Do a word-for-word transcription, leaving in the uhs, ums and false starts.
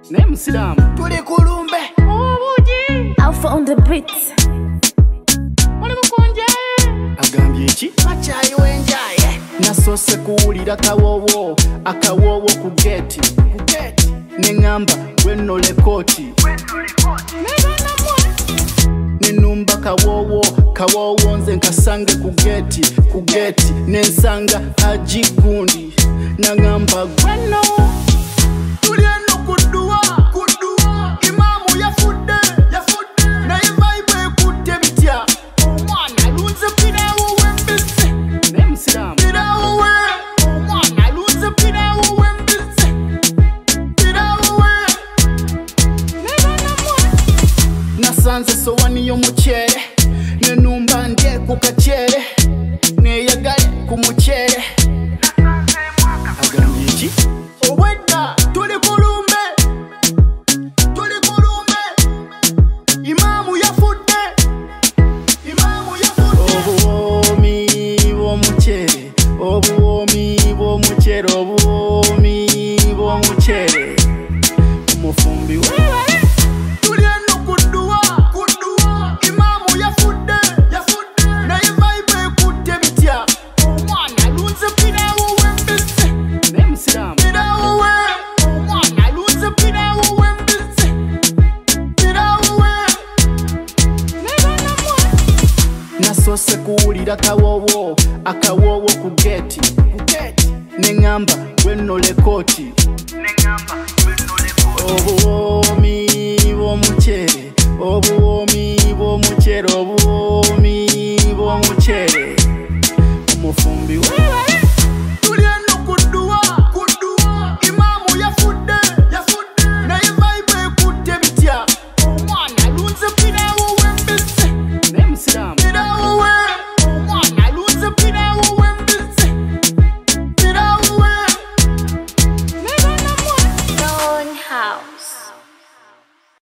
Name Sidam. Tuli kulumbe. Obuji. Alpha on the beat. Oli mukonje. Agambye ki? Achayi wenjaye. Nasose kuwulira kawowo, akawowo ku geti. Ku geti. Nengamba weno lekoti. Nenumba kawowo, kawowo nze nkasange ku geti, ku geti. Nensanga ajikundi. Nangamba gweno. Tulieno kudua, kudua. Imamu yafudde, yafudde. Na yivibe ekutte bitya. Omwana lunze Pilawo Wembizzi. Name Sidam. Pilawo we. Omwana lunze Pilawo Wembizzi. Pilawo we. Nasanze sowani y'omukyere. Nenumba ndye ku kakyere. Neyagale ku mukyere. Agambye ki? Obwedda tuli kulumbe. Tuli kulumbe. Imamu yafudde. Imamu yafudde. Obuwomi bw'omukyere. Obuwomi bw'omukyere. Obuwomi bw'omukyere. Omufumbi we. Tuli eno kudduwa. Kudduwa. Imamu yafudde. Yafudde. Naye vibe ekutte bitya. Omwana lunze Pilawo Wembizzi. Name Sidam. Pilawo we. Omwana lunze Pilawo Wembizzi. Pilawo we. Nasose kuwulira kawowo, akawowo ku geti. Ku geti. Nengamba weno lekoti. Nengamba weno lekoti. Obuwomi